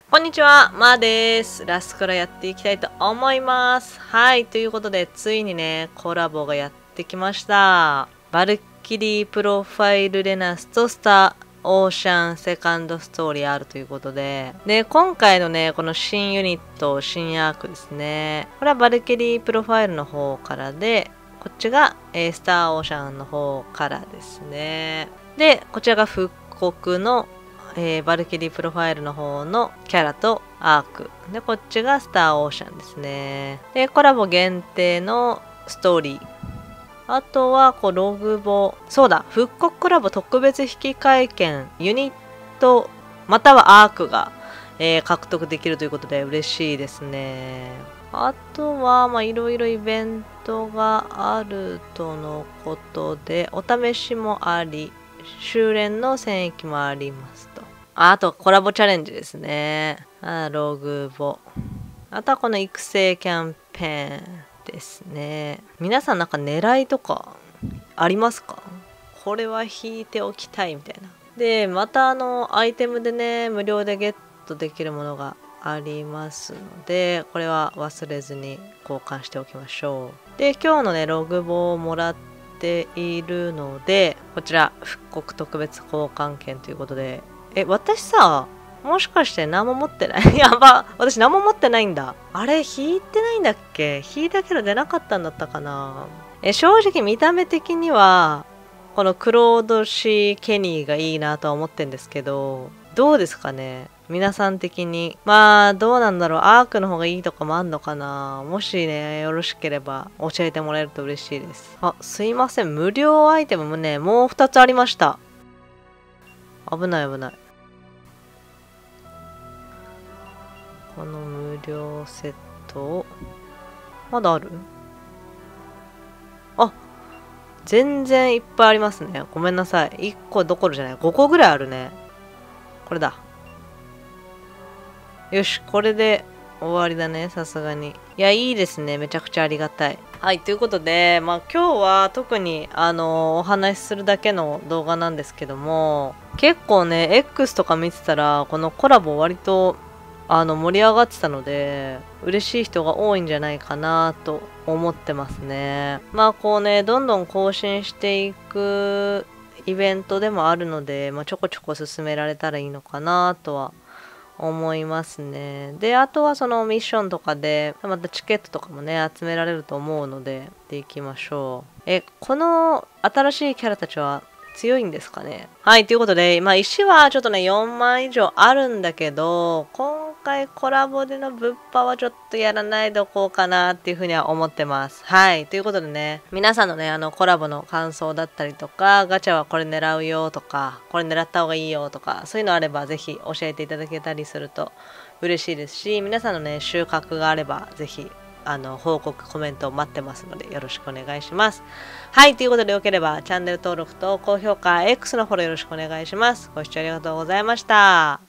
こんにちは、まーです。ラスからやっていきたいと思います。はい、ということで、ついにね、コラボがやってきました。バルキリープロファイルレナスとスターオーシャンセカンドストーリーあるということで、で、今回のね、この新ユニット、新アークですね。これはバルキリープロファイルの方からで、こっちが、スターオーシャンの方からですね。で、こちらが復刻のバルキリープロファイルの方のキャラとアーク。で、こっちがスターオーシャンですね。で、コラボ限定のストーリー。あとは、ログボ。そうだ、復刻コラボ特別引換券、ユニット、またはアークが、獲得できるということで嬉しいですね。あとは、いろいろイベントがあるとのことで、お試しもあり、修練の戦役もありますと。あとコラボチャレンジですね。ログボ。あとはこの育成キャンペーンですね。皆さんなんか狙いとかありますか？これは引いておきたいみたいな。で、またアイテムでね、無料でゲットできるものがありますので、これは忘れずに交換しておきましょう。で、今日のね、ログボをもらっているので、こちら復刻特別交換券ということで、私さ、もしかして何も持ってないやば、私何も持ってないんだ。あれ、引いてないんだっけ？引いたけど出なかったんだったかな。正直見た目的には、このクロード・シー・ケニーがいいなとは思ってんですけど、どうですかね？皆さん的に。どうなんだろう。アークの方がいいとかもあんのかな。もしね、よろしければ教えてもらえると嬉しいです。すいません。無料アイテムもね、もう2つありました。危ない危ない。この無料セットを、まだある？全然いっぱいありますね。ごめんなさい。1個どころじゃない。5個ぐらいあるね。これだ。よし、これで終わりだね。さすがに。いや、いいですね。めちゃくちゃありがたい。はい、ということで、今日は特に、お話しするだけの動画なんですけども、結構ね、X とか見てたら、このコラボ割と、盛り上がってたので、嬉しい人が多いんじゃないかなと思ってますね。どんどん更新していくイベントでもあるので、ちょこちょこ進められたらいいのかなとは思いますね。で、あとはそのミッションとかで、またチケットとかもね、集められると思うので、でいきましょう。この新しいキャラたちは強いんですかね？はい、ということで、石はちょっとね、4万以上あるんだけど、今回コラボでの物販はちょっとやらないでおこうかなっていうふうには思ってます。はい、ということでね、皆さんのね、コラボの感想だったりとか、ガチャはこれ狙うよとか、これ狙った方がいいよとか、そういうのあればぜひ教えていただけたりすると嬉しいですし、皆さんのね、収穫があればぜひ報告、コメントを待ってますのでよろしくお願いします。はい、ということでよければチャンネル登録と高評価、X のフォローよろしくお願いします。ご視聴ありがとうございました。